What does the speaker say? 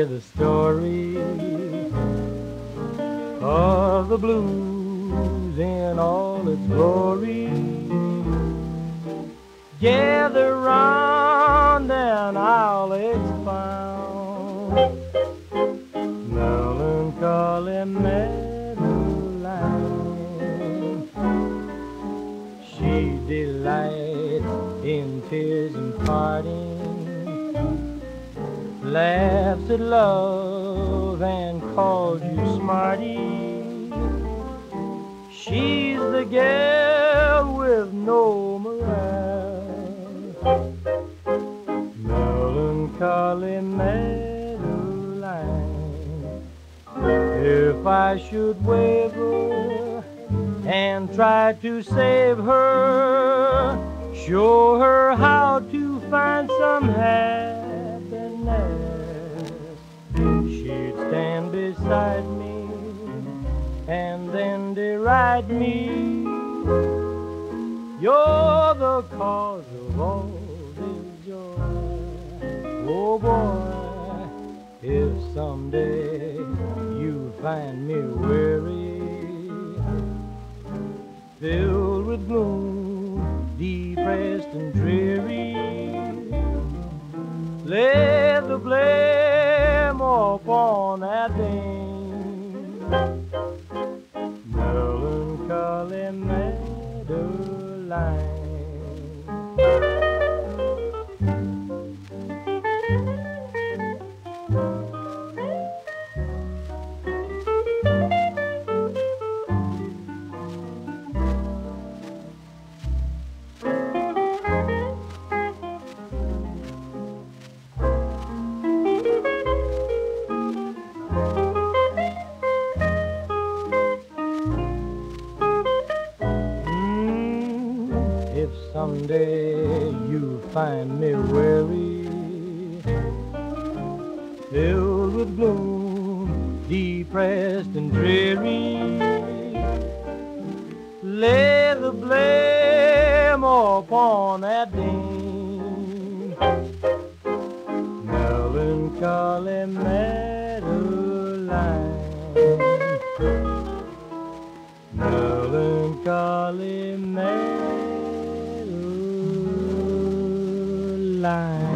the story of the blues in all its glory. Gather round and I'll expound melancholy Madeline. She delights in tears and parting, laughs at love and calls you smarty. She's the girl with no morale, melancholy Madeline. If I should waver and try to save her, show her how to find some happiness, she'd stand beside me and then deride me. You're the cause of all this joy. Oh boy, if someday you find me weary, filled with gloom, depressed and dreary, lay the blame upon that dame, melancholy Madeline. If someday you find me weary, filled with gloom, depressed and dreary, lay the blame upon that dame, melancholy Madeline. Melancholy Madeline.